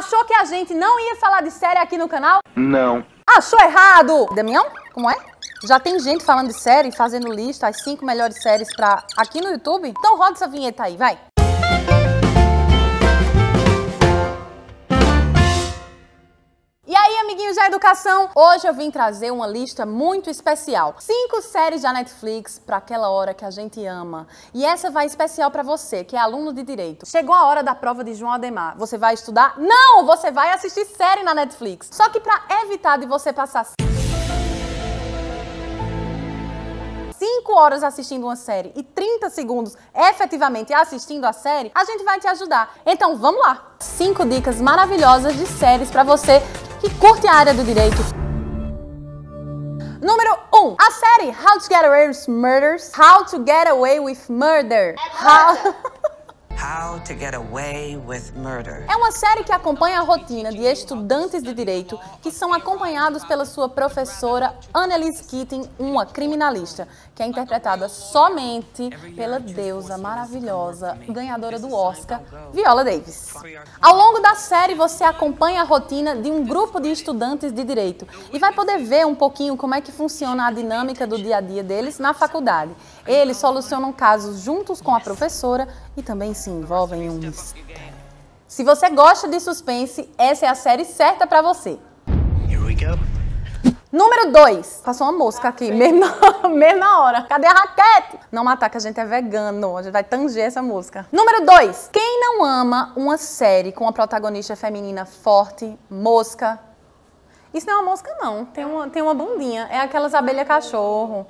Achou que a gente não ia falar de série aqui no canal? Não. Achou errado! Damião, como é? Já tem gente falando de série, fazendo lista, as 5 melhores séries pra aqui no YouTube? Então roda essa vinheta aí, vai! E aí, amiguinhos da educação, hoje eu vim trazer uma lista muito especial. 5 séries da Netflix para aquela hora que a gente ama. E essa vai especial para você, que é aluno de Direito. Chegou a hora da prova de João Ademar. Você vai estudar? Não! Você vai assistir série na Netflix. Só que para evitar de você passar 5 horas assistindo uma série e 30 segundos efetivamente assistindo a série, a gente vai te ajudar. Então vamos lá! 5 dicas maravilhosas de séries para você que curte a área do direito. Número 1. A série How to Get Away with Murders. How to Get Away with Murder. How to Get Away with Murder. É uma série que acompanha a rotina de estudantes de direito que são acompanhados pela sua professora Annalise Keating, uma criminalista, que é interpretada somente pela deusa maravilhosa, ganhadora do Oscar, Viola Davis. Ao longo da série, você acompanha a rotina de um grupo de estudantes de direito e vai poder ver um pouquinho como é que funciona a dinâmica do dia a dia deles na faculdade. Eles solucionam casos juntos com a professora e também se envolvem em um mistério. Se você gosta de suspense, essa é a série certa pra você. Here we go. Número 2. Passou uma mosca aqui, mesma hora. Cadê a raquete? Não matar, que a gente é vegano. A gente vai tanger essa mosca. Número 2. Quem não ama uma série com uma protagonista feminina forte, mosca? Isso não é uma mosca, não. Tem uma bundinha. É aquelas abelhas cachorro.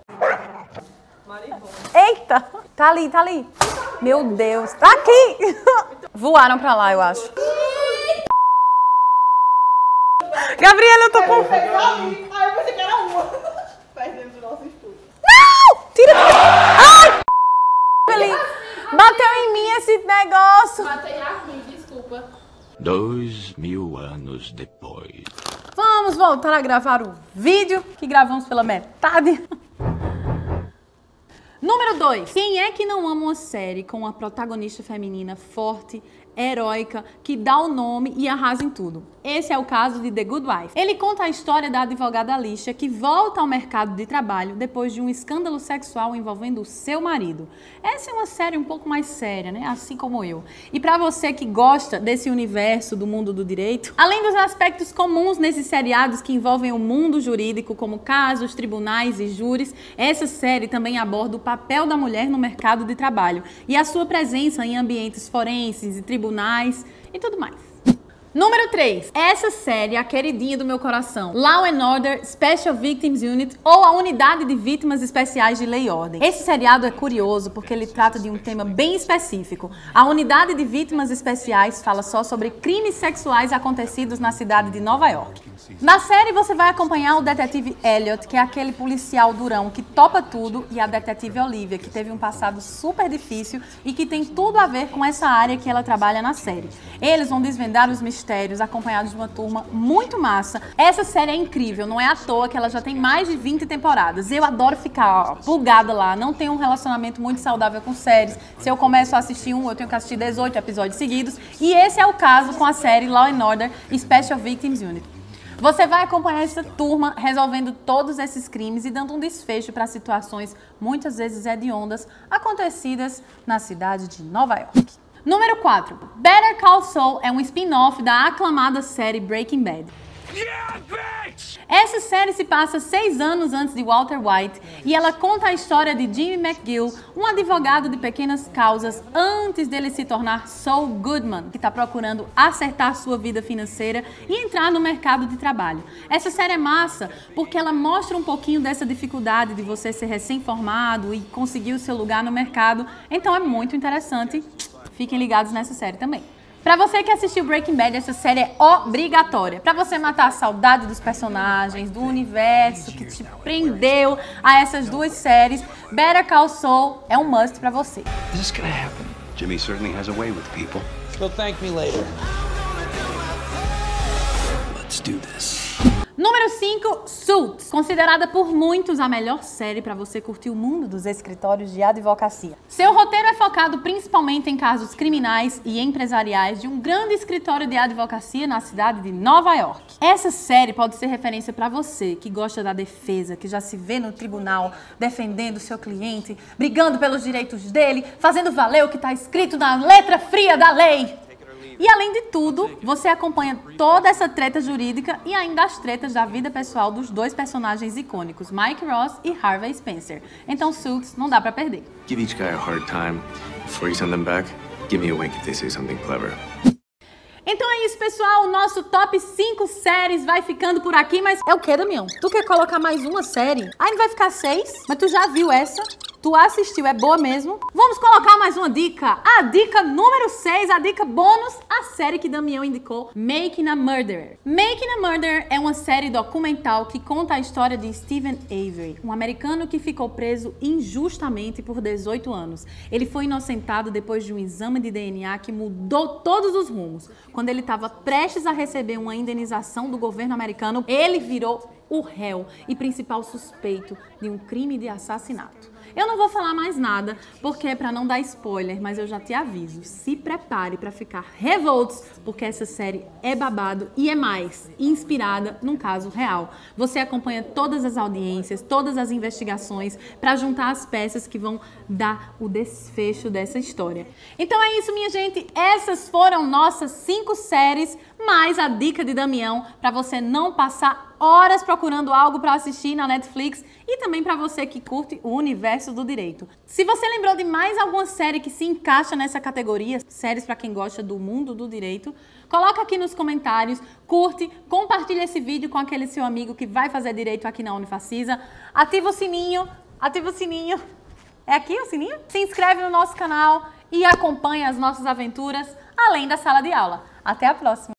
Eita! Tá ali. Meu Deus. Tá aqui! Voaram pra lá, eu acho. Gabriela, eu tô com... Aí eu pensei que era uma. Perdemos o nosso estudo. Não! Tira! Ai! Ali. Bateu em mim esse negócio. Matei aqui, desculpa. 2000 anos depois. Vamos voltar a gravar o vídeo que gravamos pela metade. Número 2. Quem é que não ama uma série com uma protagonista feminina forte, heróica, que dá o nome e arrasa em tudo? Esse é o caso de The Good Wife. Ele conta a história da advogada Alicia, que volta ao mercado de trabalho depois de um escândalo sexual envolvendo o seu marido. Essa é uma série um pouco mais séria, né? Assim como eu. E pra você que gosta desse universo do mundo do direito, além dos aspectos comuns nesses seriados que envolvem o mundo jurídico, como casos, tribunais e júris, essa série também aborda o papel da mulher no mercado de trabalho e a sua presença em ambientes forenses e tribunais e tudo mais. Número 3. Essa série é a queridinha do meu coração. Law and Order Special Victims Unit, ou a Unidade de Vítimas Especiais de Lei e Ordem. Esse seriado é curioso porque ele trata de um tema bem específico. A Unidade de Vítimas Especiais fala só sobre crimes sexuais acontecidos na cidade de Nova York. Na série você vai acompanhar o detetive Elliot, que é aquele policial durão que topa tudo, e a detetive Olivia, que teve um passado super difícil e que tem tudo a ver com essa área que ela trabalha na série. Eles vão desvendar os mistérios acompanhados de uma turma muito massa. Essa série é incrível, não é à toa que ela já tem mais de 20 temporadas. Eu adoro ficar plugada lá, não tenho um relacionamento muito saudável com séries. Se eu começo a assistir eu tenho que assistir 18 episódios seguidos. E esse é o caso com a série Law and Order Special Victims Unit. Você vai acompanhar essa turma resolvendo todos esses crimes e dando um desfecho para situações muitas vezes hediondas acontecidas na cidade de Nova York. Número 4. Better Call Saul é um spin-off da aclamada série Breaking Bad. Essa série se passa 6 anos antes de Walter White e ela conta a história de Jimmy McGill, um advogado de pequenas causas antes dele se tornar Saul Goodman, que está procurando acertar sua vida financeira e entrar no mercado de trabalho. Essa série é massa porque ela mostra um pouquinho dessa dificuldade de você ser recém-formado e conseguir o seu lugar no mercado, então é muito interessante. Fiquem ligados nessa série também. Pra você que assistiu Breaking Bad, essa série é obrigatória. Pra você matar a saudade dos personagens, do universo que te prendeu a essas duas séries, Better Call Saul é um must pra você. Is this gonna happen? Jimmy certainly has a way with people. You'll thank me later. Let's do this. Número 5, Suits. Considerada por muitos a melhor série para você curtir o mundo dos escritórios de advocacia. Seu roteiro é focado principalmente em casos criminais e empresariais de um grande escritório de advocacia na cidade de Nova York. Essa série pode ser referência para você que gosta da defesa, que já se vê no tribunal defendendo seu cliente, brigando pelos direitos dele, fazendo valer o que está escrito na letra fria da lei. E além de tudo, você acompanha toda essa treta jurídica e ainda as tretas da vida pessoal dos dois personagens icônicos, Mike Ross e Harvey Spencer. Então Suits não dá pra perder. Give each guy a hard time. Before you send them back, give me a wink if they say something clever. Então é isso, pessoal. O nosso top 5 séries vai ficando por aqui, mas é o que, Damião? Tu quer colocar mais uma série? Aí não vai ficar 6? Mas tu já viu essa? Tu assistiu, é boa mesmo? Vamos colocar mais uma dica. A dica número 6, a dica bônus, a série que Damião indicou, Making a Murderer. Making a Murderer é uma série documental que conta a história de Steven Avery, um americano que ficou preso injustamente por 18 anos. Ele foi inocentado depois de um exame de DNA que mudou todos os rumos. Quando ele estava prestes a receber uma indenização do governo americano, ele virou o réu e principal suspeito de um crime de assassinato. Eu não vou falar mais nada, porque é para não dar spoiler, mas eu já te aviso, se prepare para ficar revoltos, porque essa série é babado e é mais, inspirada num caso real. Você acompanha todas as audiências, todas as investigações, para juntar as peças que vão dar o desfecho dessa história. Então é isso, minha gente, essas foram nossas 5 séries, mais a dica de Damião, para você não passar horas procurando algo para assistir na Netflix e também para você que curte o universo do direito. Se você lembrou de mais alguma série que se encaixa nessa categoria, séries para quem gosta do mundo do direito, coloca aqui nos comentários, curte, compartilha esse vídeo com aquele seu amigo que vai fazer direito aqui na Unifacisa, ativa o sininho, é aqui o sininho? Se inscreve no nosso canal e acompanha as nossas aventuras além da sala de aula. Até a próxima!